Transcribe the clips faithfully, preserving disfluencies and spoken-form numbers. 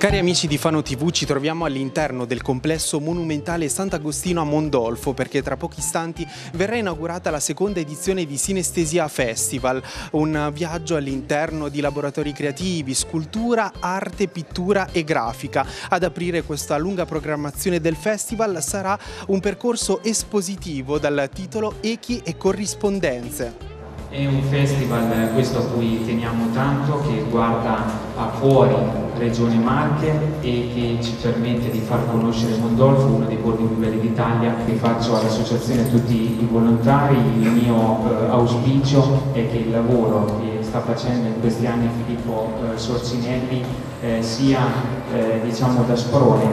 Cari amici di Fano tivù, ci troviamo all'interno del complesso monumentale Sant'Agostino a Mondolfo perché tra pochi istanti verrà inaugurata la seconda edizione di Sinestesia Festival, un viaggio all'interno di laboratori creativi, scultura, arte, pittura e grafica. Ad aprire questa lunga programmazione del festival sarà un percorso espositivo dal titolo Echi e corrispondenze. È un festival, questo a cui teniamo tanto, che guarda a fuori Regione Marche e che ci permette di far conoscere Mondolfo, uno dei borghi più belli d'Italia. Rifaccio all'associazione e a tutti i volontari, il mio eh, auspicio è che il lavoro che sta facendo in questi anni Filippo eh, Sorcinelli eh, sia eh, diciamo da sprone.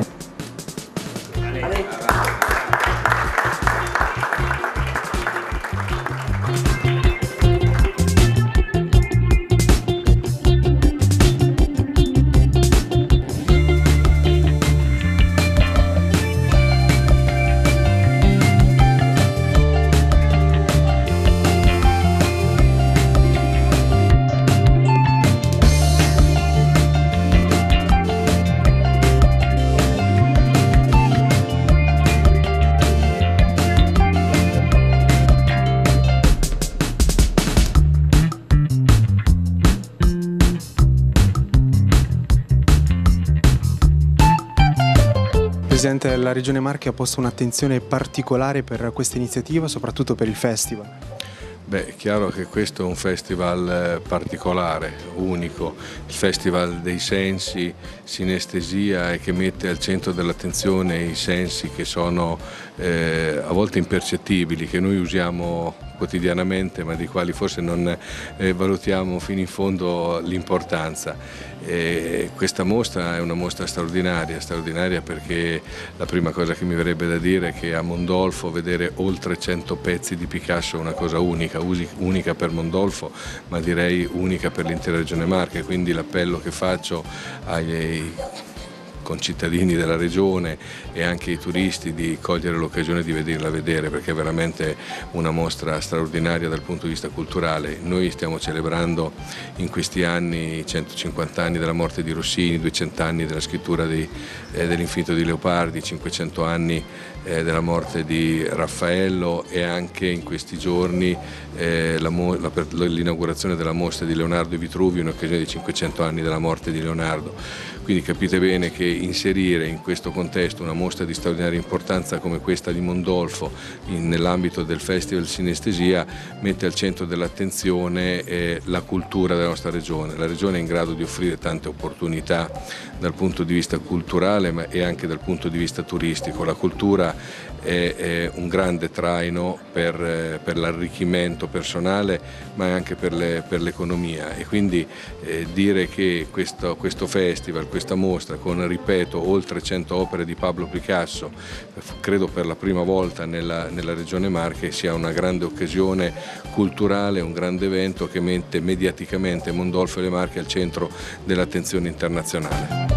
Presidente, la Regione Marche ha posto un'attenzione particolare per questa iniziativa, soprattutto per il festival. Beh, è chiaro che questo è un festival particolare, unico, il festival dei sensi, sinestesia, e che mette al centro dell'attenzione i sensi che sono eh, a volte impercettibili, che noi usiamo quotidianamente ma di quali forse non eh, valutiamo fino in fondo l'importanza. E questa mostra è una mostra straordinaria, straordinaria perché la prima cosa che mi verrebbe da dire è che a Mondolfo vedere oltre cento pezzi di Picasso è una cosa unica, unica per Mondolfo, ma direi unica per l'intera Regione Marche, quindi l'appello che faccio ai concittadini della regione e anche i turisti di cogliere l'occasione di vederla vedere, perché è veramente una mostra straordinaria dal punto di vista culturale. Noi stiamo celebrando in questi anni i centocinquanta anni della morte di Rossini, duecento anni della scrittura eh, dell'Infinito di Leopardi, cinquecento anni eh, della morte di Raffaello, e anche in questi giorni eh, l'inaugurazione della mostra di Leonardo e Vitruvio in occasione dei cinquecento anni della morte di Leonardo. Quindi capite bene che inserire in questo contesto una mostra di straordinaria importanza come questa di Mondolfo nell'ambito del Festival Sinestesia mette al centro dell'attenzione eh, la cultura della nostra regione. La regione è in grado di offrire tante opportunità dal punto di vista culturale ma e anche dal punto di vista turistico. La cultura è, è un grande traino per, eh, per l'arricchimento personale ma anche per l'economia, e quindi eh, dire che questo, questo festival, questa mostra con, ripeto, oltre cento opere di Pablo Picasso, credo per la prima volta nella, nella Regione Marche, sia una grande occasione culturale, un grande evento che mette mediaticamente Mondolfo e le Marche al centro dell'attenzione internazionale.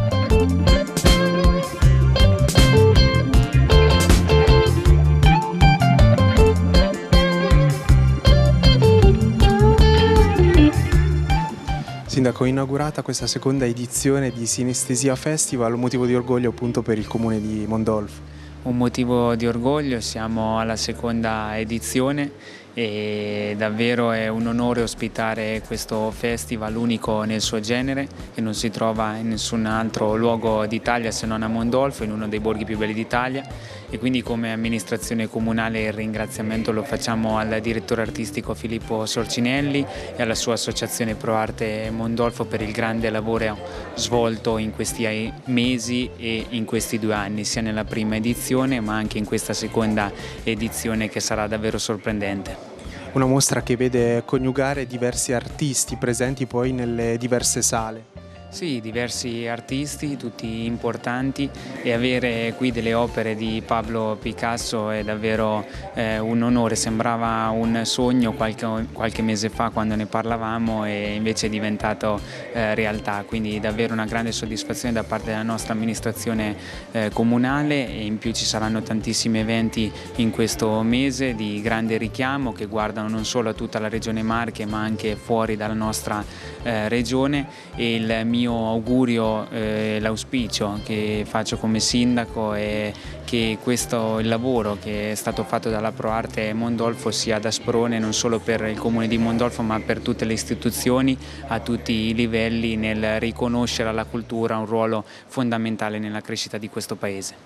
Sindaco, inaugurata questa seconda edizione di Sinestesia Festival, un motivo di orgoglio appunto per il comune di Mondolfo. Un motivo di orgoglio, siamo alla seconda edizione e davvero è un onore ospitare questo festival unico nel suo genere, che non si trova in nessun altro luogo d'Italia se non a Mondolfo, in uno dei borghi più belli d'Italia, e quindi come amministrazione comunale il ringraziamento lo facciamo al direttore artistico Filippo Sorcinelli e alla sua associazione Pro Arte Mondolfo per il grande lavoro svolto in questi mesi e in questi due anni, sia nella prima edizione ma anche in questa seconda edizione che sarà davvero sorprendente. Una mostra che vede coniugare diversi artisti presenti poi nelle diverse sale. Sì, diversi artisti, tutti importanti, e avere qui delle opere di Pablo Picasso è davvero eh, un onore. Sembrava un sogno qualche, qualche mese fa quando ne parlavamo e invece è diventato eh, realtà, quindi davvero una grande soddisfazione da parte della nostra amministrazione eh, comunale, e in più ci saranno tantissimi eventi in questo mese di grande richiamo che guardano non solo a tutta la regione Marche ma anche fuori dalla nostra eh, regione, e il mio mio augurio, eh, l'auspicio che faccio come sindaco è che questo, il lavoro che è stato fatto dalla ProArte Mondolfo sia da sprone non solo per il comune di Mondolfo ma per tutte le istituzioni a tutti i livelli nel riconoscere alla cultura un ruolo fondamentale nella crescita di questo paese.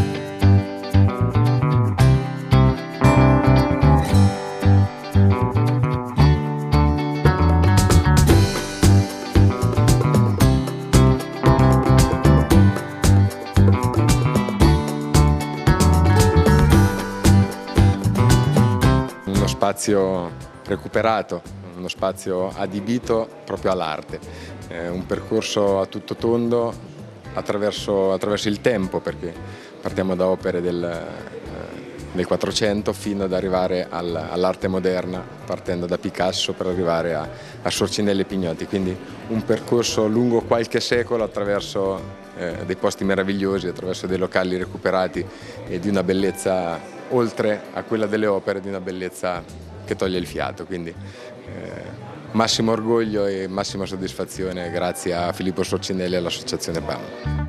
Uno spazio recuperato, uno spazio adibito proprio all'arte, eh, un percorso a tutto tondo attraverso, attraverso il tempo, perché partiamo da opere del, eh, del quattrocento fino ad arrivare al, all'arte moderna, partendo da Picasso per arrivare a, a Sorcinelli e Pignotti, quindi un percorso lungo qualche secolo attraverso eh, dei posti meravigliosi, attraverso dei locali recuperati e di una bellezza oltre a quella delle opere, di una bellezza che toglie il fiato, quindi eh, massimo orgoglio e massima soddisfazione grazie a Filippo Sorcinelli e all'Associazione P A M.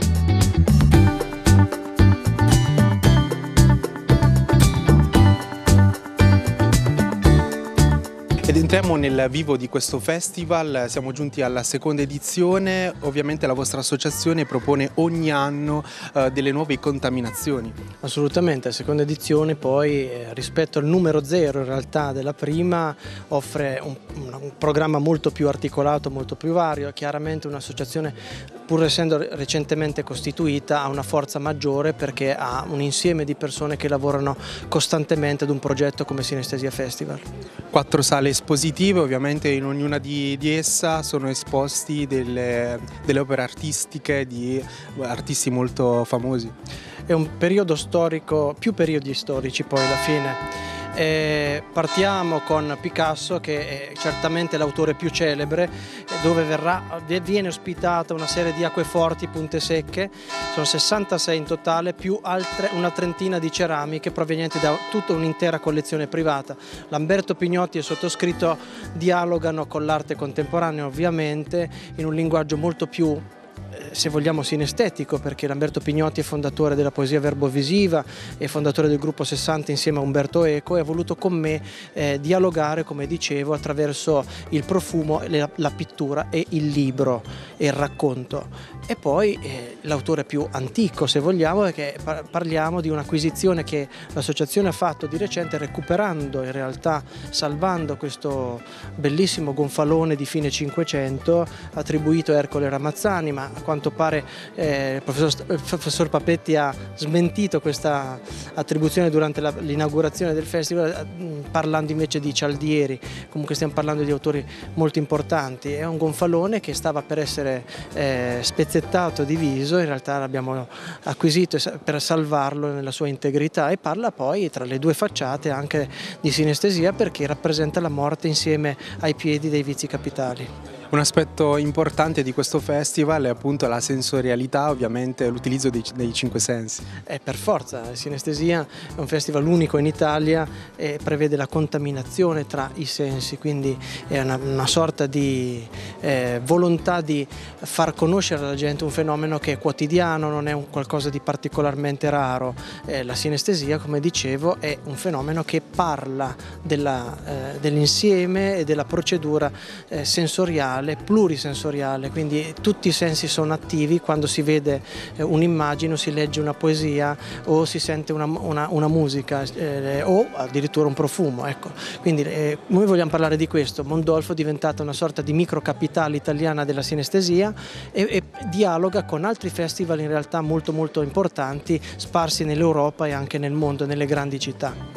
Ed entriamo nel vivo di questo festival, siamo giunti alla seconda edizione, ovviamente la vostra associazione propone ogni anno eh, delle nuove contaminazioni. Assolutamente, la seconda edizione poi eh, rispetto al numero zero in realtà della prima offre un, un programma molto più articolato, molto più vario, chiaramente un'associazione pur essendo recentemente costituita ha una forza maggiore perché ha un insieme di persone che lavorano costantemente ad un progetto come Sinestesia Festival. Quattro sale espositive, ovviamente in ognuna di, di essa sono esposti delle, delle opere artistiche di artisti molto famosi. È un periodo storico, più periodi storici poi alla fine. Eh, partiamo con Picasso, che è certamente l'autore più celebre, dove verrà, viene ospitata una serie di acqueforti, punte secche, sono sessantasei in totale, più altre una trentina di ceramiche provenienti da tutta un'intera collezione privata. Lamberto Pignotti e il sottoscritto dialogano con l'arte contemporanea ovviamente in un linguaggio molto più, se vogliamo, sinestetico, perché Lamberto Pignotti è fondatore della poesia verbovisiva e fondatore del gruppo sessanta insieme a Umberto Eco e ha voluto con me eh, dialogare, come dicevo, attraverso il profumo, la, la pittura e il libro e il racconto. E poi eh, l'autore più antico, se vogliamo, è che parliamo di un'acquisizione che l'associazione ha fatto di recente, recuperando, in realtà salvando questo bellissimo gonfalone di fine Cinquecento attribuito a Ercole Ramazzani, ma a quanto pare eh, il, professor, il professor Papetti ha smentito questa attribuzione durante l'inaugurazione del festival, parlando invece di Cialdieri. Comunque stiamo parlando di autori molto importanti. È un gonfalone che stava per essere eh, spezzettato, diviso, in realtà l'abbiamo acquisito per salvarlo nella sua integrità, e parla poi tra le due facciate anche di sinestesia, perché rappresenta la morte insieme ai piedi dei vizi capitali. Un aspetto importante di questo festival è appunto la sensorialità, ovviamente l'utilizzo dei, dei cinque sensi. Eh, per forza, Sinestesia è un festival unico in Italia e prevede la contaminazione tra i sensi, quindi è una, una sorta di eh, volontà di far conoscere alla gente un fenomeno che è quotidiano, non è un qualcosa di particolarmente raro. Eh, la sinestesia, come dicevo, è un fenomeno che parla della, eh, dell'insieme e della procedura eh, sensoriale, plurisensoriale, quindi tutti i sensi sono attivi quando si vede un'immagine o si legge una poesia o si sente una, una, una musica eh, o addirittura un profumo, ecco. Quindi eh, noi vogliamo parlare di questo. Mondolfo è diventata una sorta di microcapitale italiana della sinestesia e, e dialoga con altri festival in realtà molto molto importanti sparsi nell'Europa e anche nel mondo, nelle grandi città.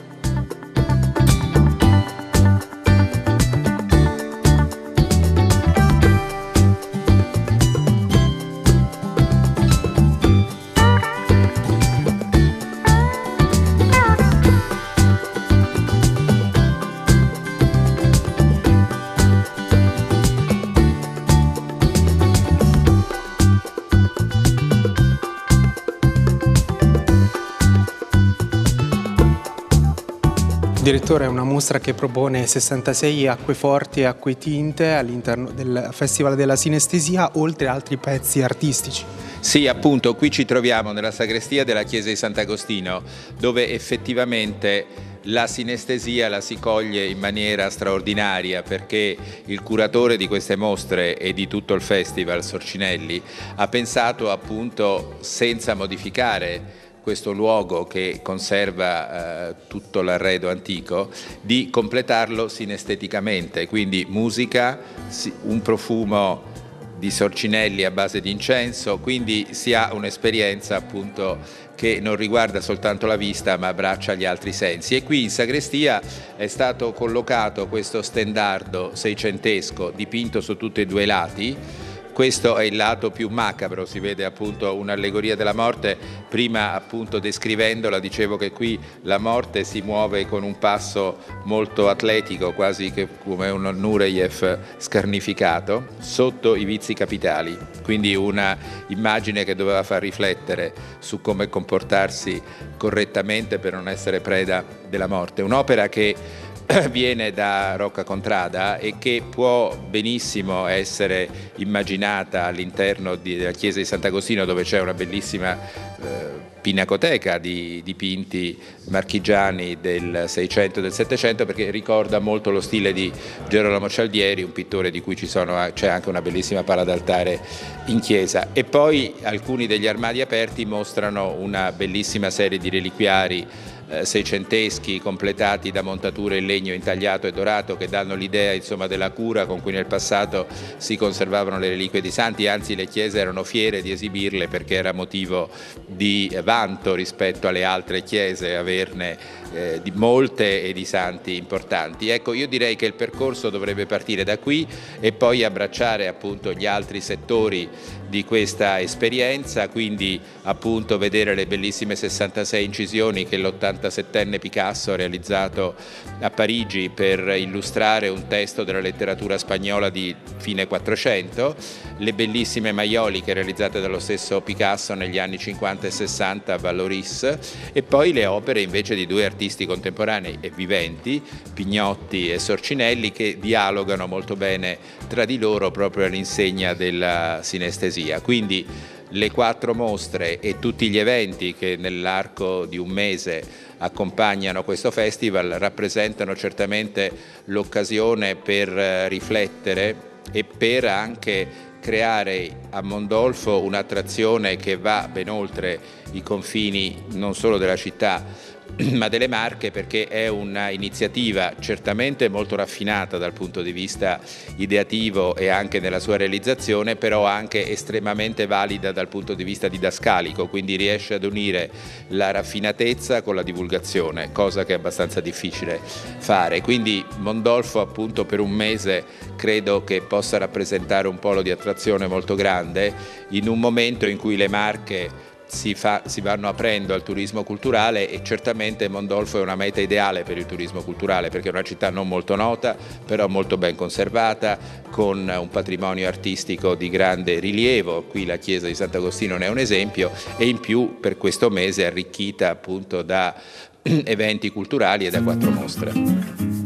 Direttore, è una mostra che propone sessantasei acqueforti e acquetinte all'interno del Festival della Sinestesia, oltre a altri pezzi artistici. Sì, appunto, qui ci troviamo nella sagrestia della chiesa di Sant'Agostino, dove effettivamente la sinestesia la si coglie in maniera straordinaria, perché il curatore di queste mostre e di tutto il festival, Sorcinelli, ha pensato appunto, senza modificare questo luogo che conserva eh, tutto l'arredo antico, di completarlo sinesteticamente, quindi musica, un profumo di Sorcinelli a base di incenso, quindi si ha un'esperienza appunto che non riguarda soltanto la vista ma abbraccia gli altri sensi. E qui in sagrestia è stato collocato questo stendardo seicentesco dipinto su tutti e due i lati. Questo è il lato più macabro, si vede appunto un'allegoria della morte. Prima appunto descrivendola dicevo che qui la morte si muove con un passo molto atletico, quasi che come un Nureyev scarnificato, sotto i vizi capitali. Quindi una immagine che doveva far riflettere su come comportarsi correttamente per non essere preda della morte. Un'opera che viene da Rocca Contrada e che può benissimo essere immaginata all'interno della chiesa di Sant'Agostino, dove c'è una bellissima eh, pinacoteca di dipinti marchigiani del Seicento e del Settecento, perché ricorda molto lo stile di Gerolamo Cialdieri, un pittore di cui c'è anche una bellissima pala d'altare in chiesa. E poi alcuni degli armadi aperti mostrano una bellissima serie di reliquiari Eh, seicenteschi completati da montature in legno intagliato e dorato, che danno l'idea insomma della cura con cui nel passato si conservavano le reliquie di santi, anzi le chiese erano fiere di esibirle perché era motivo di vanto rispetto alle altre chiese averne eh, di molte e di santi importanti. Ecco, io direi che il percorso dovrebbe partire da qui e poi abbracciare appunto gli altri settori di questa esperienza, quindi appunto vedere le bellissime sessantasei incisioni che l'ottantasettenne Picasso ha realizzato a Parigi per illustrare un testo della letteratura spagnola di fine Quattrocento, le bellissime maioliche realizzate dallo stesso Picasso negli anni cinquanta e sessanta a Vallauris, e poi le opere invece di due artisti contemporanei e viventi, Pignotti e Sorcinelli, che dialogano molto bene tra di loro proprio all'insegna della sinestesia. Quindi le quattro mostre e tutti gli eventi che nell'arco di un mese accompagnano questo festival rappresentano certamente l'occasione per riflettere e per anche creare a Mondolfo un'attrazione che va ben oltre i confini non solo della città ma delle Marche, perché è un'iniziativa certamente molto raffinata dal punto di vista ideativo e anche nella sua realizzazione, però anche estremamente valida dal punto di vista didascalico, quindi riesce ad unire la raffinatezza con la divulgazione, cosa che è abbastanza difficile fare. Quindi Mondolfo appunto per un mese credo che possa rappresentare un polo di attrazione molto grande in un momento in cui le Marche Si, fa, si vanno aprendo al turismo culturale, e certamente Mondolfo è una meta ideale per il turismo culturale, perché è una città non molto nota però molto ben conservata, con un patrimonio artistico di grande rilievo. Qui la chiesa di Sant'Agostino ne è un esempio, e in più per questo mese arricchita appunto da eventi culturali e da quattro mostre.